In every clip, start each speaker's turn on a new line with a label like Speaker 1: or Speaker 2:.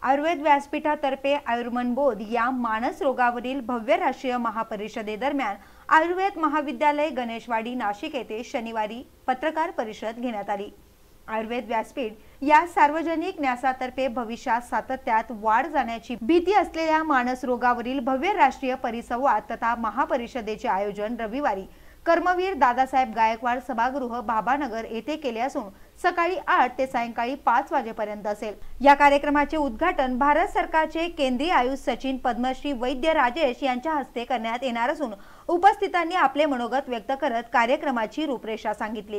Speaker 1: आयुर्वेद व्यासपीठातर्फे आयुर्मनबोध या मानस रोगावरील भव्य राष्ट्रीय महापरिषदेदरम्यान आयुर्वेद महाविद्यालय गणेशवाडी नाशिक येथे शनिवारी पत्रकार परिषद घेण्यात आली। आयुर्वेद व्यासपीठ या सार्वजनिक न्यासातर्फे भविष्यात सातत्यात वाढ जाण्याची भीती असलेल्या मानस रोगावरील भव्य राष्ट्रीय परिसंवाद तथा महापरिषदेचे आयोजन रविवारी कर्मवीर दादासाहेब गायकवाड सभागृह भाभानगर येथे केले असून सकाळी 8 ते सायंकाळी 5 वाजेपर्यंत असेल। या कार्यक्रमाचे उद्घाटन भारत सरकारचे केंद्रीय आयुष सचिव पद्मश्री वैद्य राजेश यांच्या हस्ते करण्यात येणार असून उपस्थितांनी आपले मनोगत व्यक्त करत कार्यक्रमाची रूपरेषा सांगितली।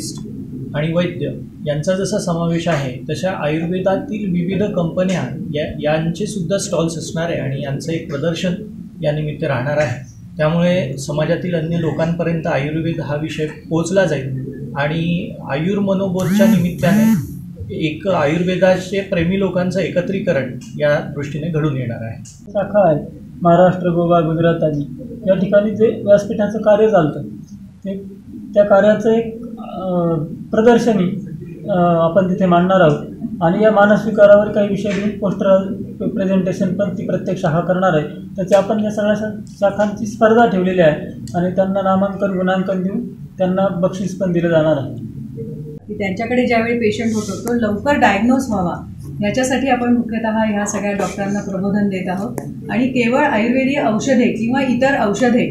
Speaker 2: आणि वैद्य यांचा जसा समावेश आहे तशा आयुर्वेदातील विविध कंपन्या यांचे सुद्धा स्टॉल्स असणार आहे आणि यांचं एक प्रदर्शन या निमित्त राहणार आहे। त्यामुळे समाजातील अन्य लोकांपर्यंत आयुर्वेद हा विषय पोहोचला जाईल आणि आयुर्मनोबोधच्या निमित्ताने एक आयुर्वेदाचे प्रेमी लोकांचं एकत्रीकरण या दृष्टीने घडून येणार आहे।
Speaker 3: शाखा आहे महाराष्ट्र, गोवा, गुजरात आदी या ठिकाणी जे व्यासपीठाचं कार्य चालतं ते त्या कार्याचं एक प्रदर्शनी आपण तिथे मांडणार आहोत आणि या मानस विकारावर काही विषय घेऊन पोस्टर प्रेझेंटेशन पण ती प्रत्येक शाखा करणार आहे। त्याची आपण या सगळ्या शाखांची स्पर्धा ठेवलेली आहे आणि त्यांना नामांकन गुणांकन देऊन त्यांना बक्षीस पण दिलं जाणार आहे
Speaker 4: की त्यांच्याकडे ज्यावेळी पेशंट होतो तो लवकर डायग्नोज व्हावा याच्यासाठी आपण मुख्यतः ह्या सगळ्या डॉक्टरांना प्रबोधन देत आहोत आणि केवळ आयुर्वेदीय औषधे किंवा इतर औषधे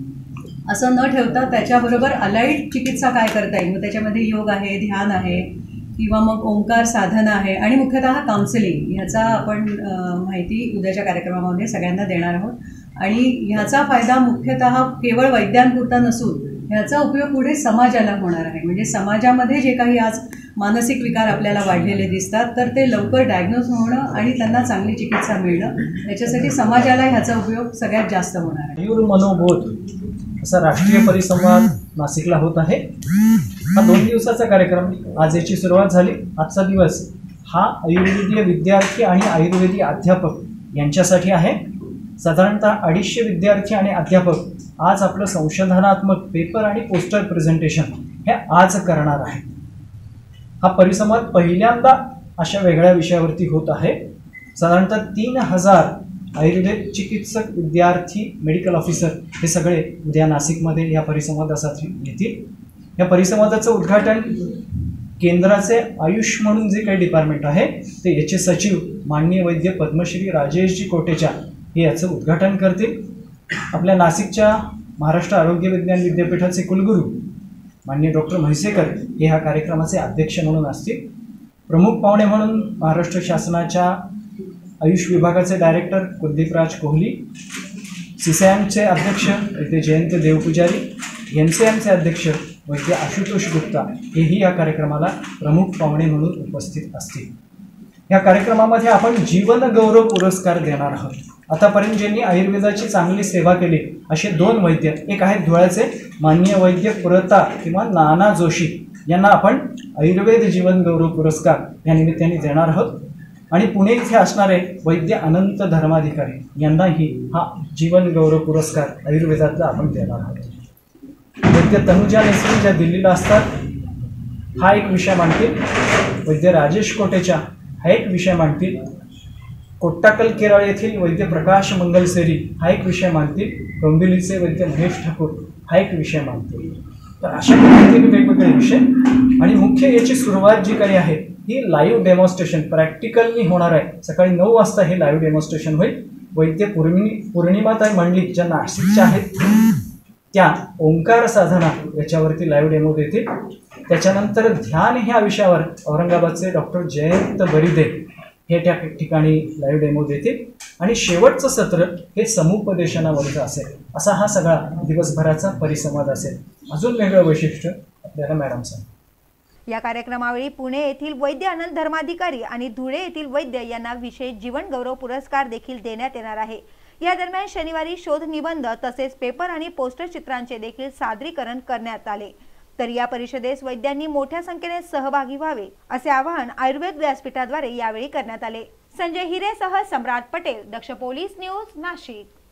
Speaker 4: असं न ठेवता त्याच्याबरोबर अलाइड चिकित्सा काय करता येईल, मग त्याच्यामध्ये योग आहे, ध्यान आहे किंवा मग ओंकार साधना आहे आणि मुख्यतः काउन्सिलिंग ह्याचा आपण माहिती उद्याच्या कार्यक्रमामध्ये सगळ्यांना देणार आहोत आणि ह्याचा फायदा मुख्यतः केवळ वैद्यांपुरता नसून ह्याचा उपयोग पुढे समाजाला होणार आहे। म्हणजे समाजामध्ये जे काही आज मानसिक विकार आपल्याला वाढलेले दिसतात तर ते लवकर डायग्नोज होणं आणि त्यांना चांगली चिकित्सा मिळणं याच्यासाठी समाजाला ह्याचा उपयोग सगळ्यात जास्त होणार आहे।
Speaker 2: आयुर्मनोबोध असा राष्ट्रीय परिसंवाद नाशिकला होत आहे। हा 2 दिवसाचा कार्यक्रम, आज याची सुरुवात झाली। आजचा दिवस हा आयुर्वेदीय विद्यार्थी आणि आयुर्वेदी अध्यापक यांच्यासाठी आहे। साधारणतः 250 विद्यार्थी आणि अध्यापक आज आपलं संशोधनात्मक पेपर आणि पोस्टर प्रेझेंटेशन हे आज करणार आहे। हा परिसंवाद पहिल्यांदा अशा वेगळ्या विषयावरती होत आहे। साधारणतः 3000 आयुर्वेद चिकित्सक, विद्यार्थी, मेडिकल ऑफिसर हे सगळे उद्या नाशिकमध्ये या परिसंवादासाठी येतील। या परिसंवादाचं उद्घाटन केंद्राचे आयुष म्हणून जे काही डिपार्टमेंट आहे ते याचे सचिव माननीय वैद्य पद्मश्री राजेशजी कोटेचा हे याचं उद्घाटन करतील। आपल्या नाशिकच्या महाराष्ट्र आरोग्य विज्ञान विद्यापीठाचे कुलगुरू माननीय डॉक्टर म्हैसेकर हे ह्या कार्यक्रमाचे अध्यक्ष म्हणून असतील। प्रमुख पाहुणे म्हणून महाराष्ट्र शासनाच्या आयुष विभागाचे डायरेक्टर कुलदीपराज कोहली, सीसीएमचे अध्यक्ष वैद्य जयंत देवपुजारी, एमसीएमचे अध्यक्ष वैद्य आशुतोष गुप्ता हेही या कार्यक्रमाला प्रमुख पाहुणे म्हणून उपस्थित असतील। या कार्यक्रमामध्ये आपण जीवन गौरव पुरस्कार देणार आहोत। आतापर्यंत ज्यांनी आयुर्वेदाची चांगली सेवा केली असे 2 वैद्य, एक आहेत धुळ्याचे माननीय वैद्य पुरता किंवा नाना जोशी यांना आपण आयुर्वेद जीवन गौरव पुरस्कार या निमित्ताने देणार आहोत आणि पुणे इथे असणारे वैद्य अनंत धर्माधिकारी यांनाही हा जीवन गौरव पुरस्कार आयुर्वेदातला आपण देणार आहोत। वैद्य तनुजा नेसरी ज्या दिल्लीला असतात हा एक विषय मांडतील, वैद्य राजेश कोटेचा हा एक विषय मांडतील, कोट्टाकल केरळ येथील वैद्य प्रकाश मंगलसेरी हा एक विषय मांडतील, डोंबिवलीचे वैद्य महेश ठाकूर हा एक विषय मांडतील। तर अशा पद्धतीने वेगवेगळे विषय आणि मुख्य याची सुरुवात जी काही आहे ही लाईव्ह डेमॉन्स्ट्रेशन प्रॅक्टिकलनी होणार आहे। सकाळी 9 वाजता हे लाईव्ह डेमॉन्स्ट्रेशन होईल। वैद्य पौर्णिमाताई मंडलिक ज्या नाशिकच्या आहेत त्या ओंकार साधना याच्यावरती लाईव्ह डेमो देतील। त्याच्यानंतर ध्यान ह्या विषयावर औरंगाबादचे डॉक्टर जयंत बरिदे हे त्या ठिकाणी लाईव्ह डेमो देतील आणि शेवटचं सत्र हे समुपदेशनावरचं असेल। असा हा सगळा दिवसभराचा परिसंवाद असेल। अजून वेगळं वैशिष्ट्य आपल्याला मॅडम सांग।
Speaker 1: या कार्यक्रमावेळी पुणे येथील वैद्य अनंत धर्माधिकारी आणि धुळे येथील वैद्य यांना विशेष जीवन गौरव पुरस्कार देखील देण्यात येणार आहे। या दरम्यान शनिवारी शोध निबंध तसेच पेपर आणि पोस्टर चित्रांचे देखील सादरीकरण करण्यात आले। तर या परिषदेस वैद्यांनी मोठ्या संख्येने सहभागी व्हावे असे आवाहन आयुर्वेद व्यासपीठाद्वारे यावेळी करण्यात आले। संजय हिरेसह सम्राट पटेल, दक्ष पोलीस न्यूज, नाशिक।